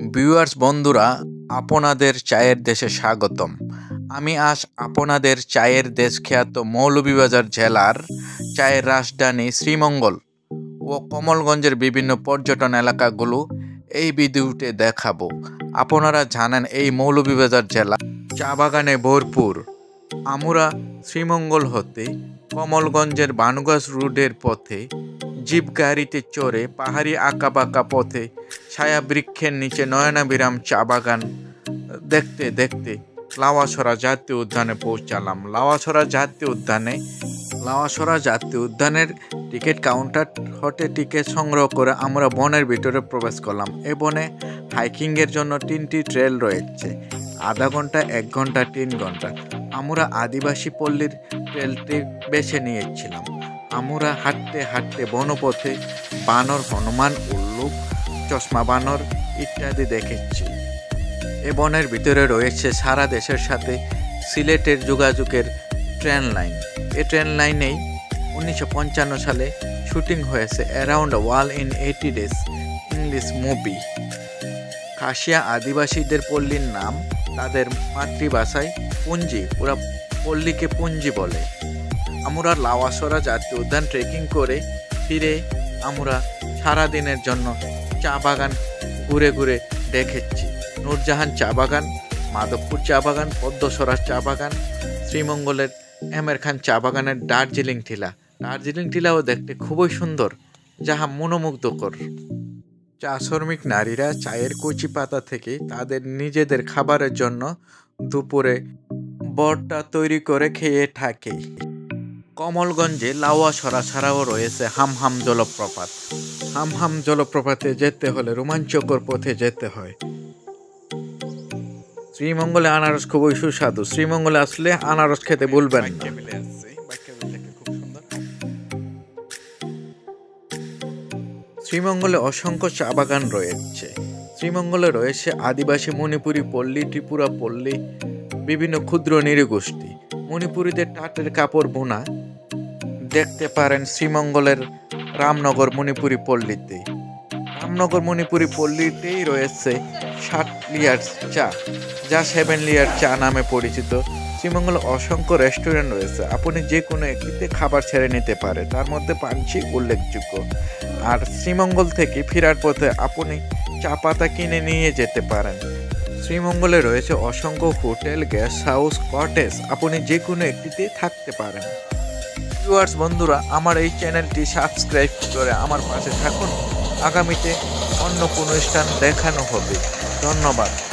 Viewers বন্ধুরা, আপনাদের চায়ের দেশে স্বাগতম। আমি আজ আপনাদের চায়ের দেশ খ্যাত মৌলভীবাজার জেলার চায়ের রাজধানী শ্রীমঙ্গল ও কমলগঞ্জের বিভিন্ন পর্যটন এলাকাগুলো এই ভিডিওতে দেখাবো। আপনারা জানেন এই মৌলভীবাজার জেলা চা বাগানে ভরপুর। আমরা শ্রীমঙ্গল হতে কমলগঞ্জের বানুগাছ রোডের পথে জিপ গাড়িতে চড়ে পাহাড়ি আঁকাবাঁকা পথে ছায়া বৃক্ষের নিচে নয়নাভিরাম চা বাগান দেখতে দেখতে লাওয়াছড়া জাতীয় উদ্যানে পৌঁছালাম। লাওয়াছড়া জাতীয় উদ্যানের টিকিট কাউন্টার হতে টিকিট সংগ্রহ করে আমরা বনের ভিতরে প্রবেশ করলাম। এ বনে হাইকিংয়ের জন্য 3টি ট্রেল রয়েছে, আধা ঘন্টা, 1 ঘন্টা, 3 ঘন্টা। আমরা আদিবাসী পল্লীর ট্রেলটি বেছে নিয়েছিলাম। আমরা হাঁটতে হাঁটতে বনপথে বানর, হনুমান, উল্লুক, চশমা বানর ইত্যাদি দেখেছি। এ বনের ভিতরে রয়েছে সারা দেশের সাথে সিলেটের যোগাযোগের ট্রেন লাইন। এই ট্রেন লাইনেই 1955 সালে শুটিং হয়েছে around world in 80 days English movie. Khasia আদিবাসীদের পল্লীর নাম, তাদের মাতৃভাষায় পুঞ্জি, ওরা পল্লীকে পুঞ্জি বলে। আমরা লাওয়াছড়া জাতীয় উদ্যান ট্রেকিং করে ফিরে আমরা সারাদিনের জন্য চা বাগান ঘুরে ঘুরে দেখেছি। নূরজাহান চা বাগান, মাধবপুর চা বাগান, পদ্মসরা চা বাগান, শ্রীমঙ্গলের এমের খান চা বাগানের দার্জিলিং টিলাও দেখতে খুবই সুন্দর, যাহা মনোমুগ্ধকর। চা শ্রমিক নারীরা চায়ের কচি পাতা থেকে তাদের নিজেদের খাবারের জন্য দুপুরে বড়টা তৈরি করে খেয়ে থাকে। কমলগঞ্জে লাওয়াছড়া ছাড়াও রয়েছে হামহাম জলপ্রপাত। হামহাম জলপ্রপাতে যেতে হলে রোমাঞ্চকর পথে যেতে হয়। শ্রীমঙ্গলে আনারস খুবই সুস্বাদু। শ্রীমঙ্গলে আসলে আনারস খেতে ভুলবেন না। শ্রীমঙ্গলে অসংখ্য চা বাগান রয়েছে। শ্রীমঙ্গলে রয়েছে আদিবাসী, মণিপুরী পল্লী, ত্রিপুরা পল্লী, বিভিন্ন ক্ষুদ্র নৃগোষ্ঠী। মণিপুরীদের টাটের কাপড় বোনা দেখতে পারেন শ্রীমঙ্গলের রামনগর মণিপুরী পল্লীতে। রামনগর মণিপুরী পল্লীতেই রয়েছে 7 লেয়ার চা, যা 7 লেয়ার চা নামে পরিচিত। শ্রীমঙ্গলে অসংখ্য রেস্টুরেন্ট রয়েছে, আপনি যে কোনো একটিতে খাবার ছেড়ে নিতে পারে, তার মধ্যে পাঞ্চি উল্লেখযোগ্য। আর শ্রীমঙ্গল থেকে ফেরার পথে আপনি চা পাতা কিনে নিয়ে যেতে পারেন। শ্রীমঙ্গলে রয়েছে অসংখ্য হোটেল, গেস্ট হাউস, কটেজ, আপনি যে কোনো একটিতে থাকতে পারেন। ভিউয়ার্স বন্ধুরা, আমার এই চ্যানেলটি সাবস্ক্রাইব করে আমার পাশে থাকুন। আগামীতে অন্য কোনো স্থান দেখানো হবে। ধন্যবাদ।